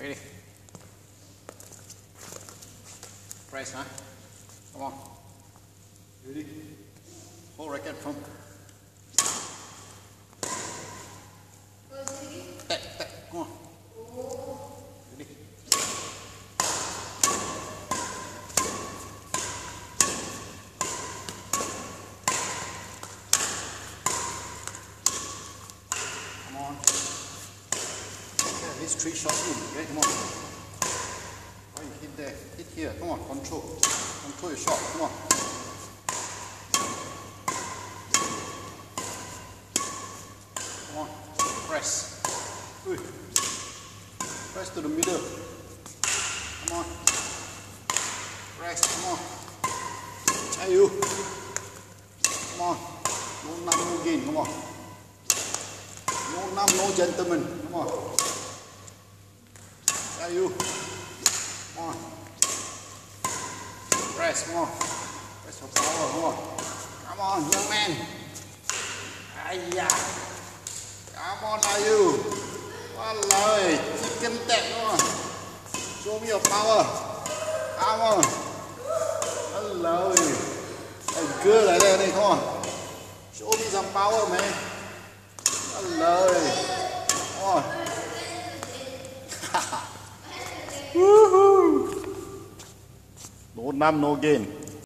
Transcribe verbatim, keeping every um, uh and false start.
Ready? Press, huh? Come on. Ready? Hold racket from. Tap, tap, come on. Ready? Come on. Okay, at least three shots in. Okay, come on. Oh, you hit there. Hit here. Come on, control. Control your shot. Come on. Come on. Press. Ui. Press to the middle. Come on. Press. Come on. Hey you. Come on. No num, no gain. Come on. No num, no gentleman. Come on. Hey you. Come on. Press. Come on. Press for power. Come on. Come on, young man. Aya. Come on, are you? What lời chicken tech, come on. Show me your power. Come on. What lời. Hey, good lại đây, đây, come on. Show me some power, man. What lời. Come on. Woohoo. No num, no gain.